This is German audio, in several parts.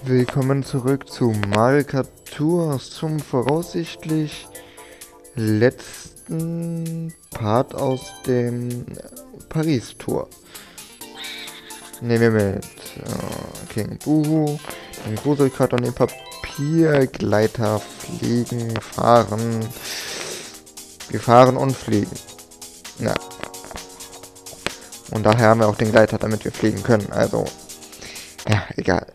Willkommen zurück zu Mario Kart Tours zum voraussichtlich letzten Part aus dem Paris-Tour. Nehmen wir mit King Boo, den Gruselkart und den Papiergleiter fliegen, fahren. Wir fahren und fliegen. Ja. Und daher haben wir auch den Gleiter, damit wir fliegen können. Also, ja, egal.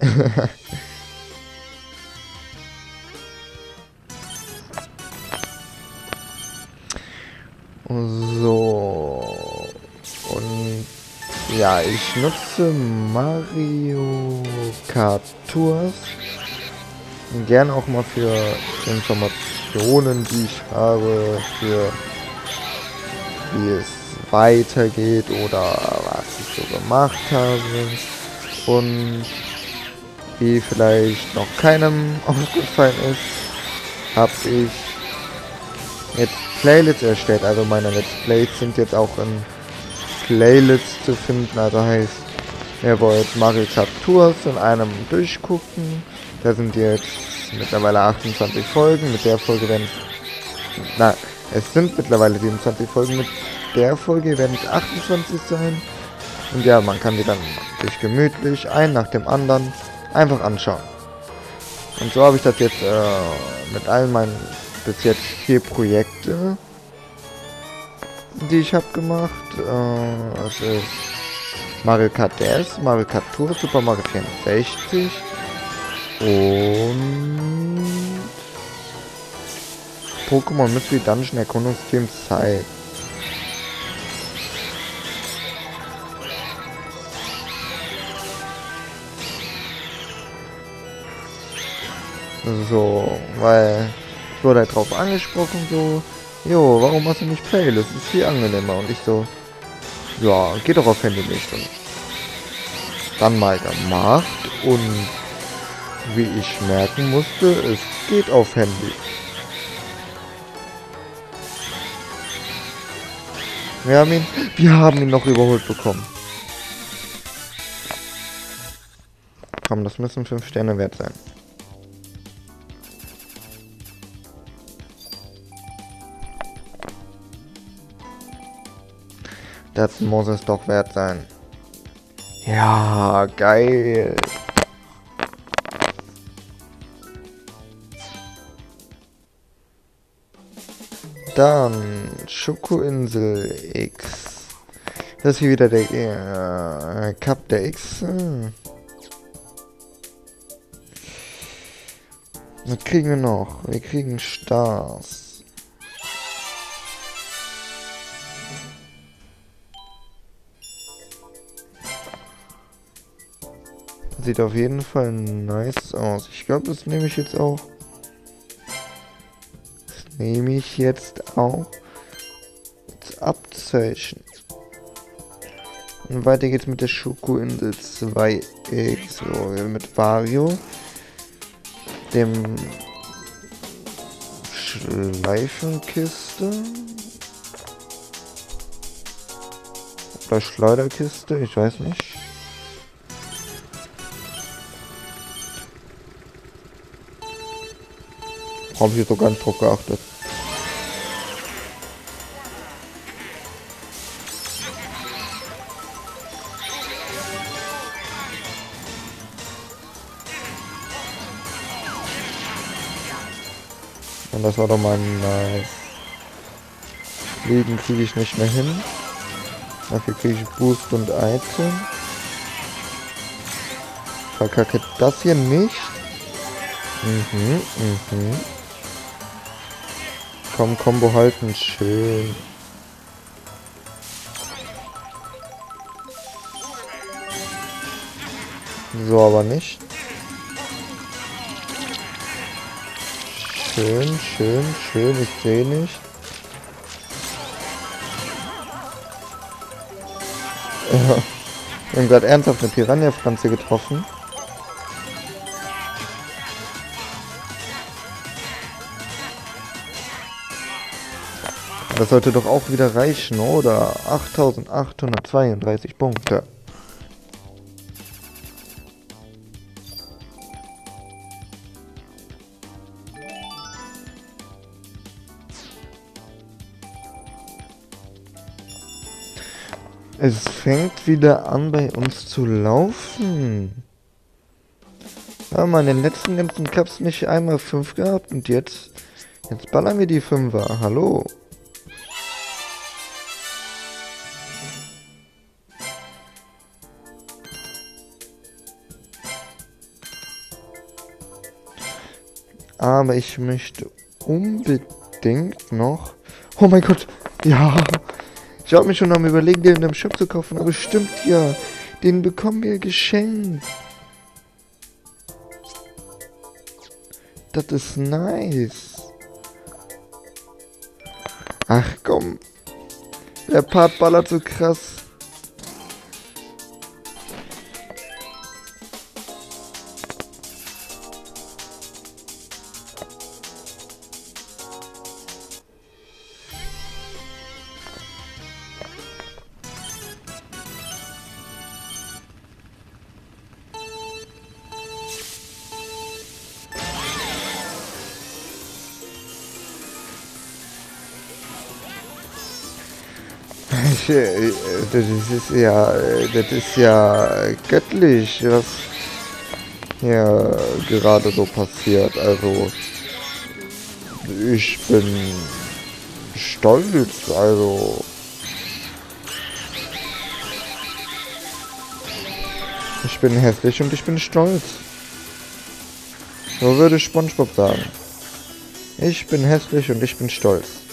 So. Und ja, ich nutze Mario Kart Tours gern auch mal für Informationen, die ich habe, für wie es weitergeht oder was ich so gemacht habe. Und wie vielleicht noch keinem aufgefallen ist, habe ich jetzt Playlists erstellt. Also meine Let's Plays sind jetzt auch in Playlists zu finden. Also heißt, ihr wollt Mario Kart Tours in einem durchgucken. Da sind jetzt mittlerweile 28 Folgen. Mit der Folge werden es sind mittlerweile 27 Folgen. Mit der Folge werden es 28 sein. Und ja, man kann die dann sich gemütlich ein nach dem anderen einfach anschauen. Und so habe ich das jetzt mit allen meinen bis jetzt 4 Projekte, die ich habe gemacht. Es ist Mario Kart DS, Mario Kart Tour, Super Mario 64 und Pokémon Mystery Dungeon Erkundungsteam Zeit. So, weil ich wurde halt drauf angesprochen, so, jo, warum hast du nicht Playlist? Das ist viel angenehmer. Und ich so, ja, geht doch auf Handy nicht. Und dann mal gemacht und wie ich merken musste, es geht auf Handy. Wir haben ihn noch überholt bekommen. Komm, das müssen 5 Sterne wert sein. Das muss es doch wert sein. Ja, geil. Dann Schokoinsel X. Das ist hier wieder der Cup der X. Was kriegen wir noch? Wir kriegen Stars. Sieht auf jeden Fall nice aus. Ich glaube, das nehme ich jetzt auch. Das nehme ich jetzt auch als Abzeichen. Und weiter geht's mit der Schokoinsel 2X. So, mit Wario. Dem Schleifenkiste. Oder Schleuderkiste, ich weiß nicht. Habe ich jetzt doch gar nicht drauf geachtet. Und das war doch mal nice. Fliegen kriege ich nicht mehr hin. Dafür kriege ich Boost und Item. Verkacke das hier nicht. Komm, Combo halten, schön. So, aber nicht. Schön, schön, schön, ich sehe nicht. Wir haben gerade ernsthaft eine Piranha-Pflanze getroffen. Das sollte doch auch wieder reichen, oder? 8832 Punkte. Es fängt wieder an bei uns zu laufen. Ja, mal in den letzten ganzen Cups nicht einmal 5 gehabt und jetzt ballern wir die 5er. Hallo. Aber ich möchte unbedingt noch... Oh mein Gott, ja. Ich habe mich schon am Überlegen, den im Shop zu kaufen, aber stimmt ja. Den bekommen wir geschenkt. Das ist nice. Ach komm. Der Part ballert so krass. Das ist ja göttlich, was hier gerade so passiert. Also, ich bin stolz, also. Ich bin hässlich und ich bin stolz. So würde SpongeBob sagen. Ich bin hässlich und ich bin stolz.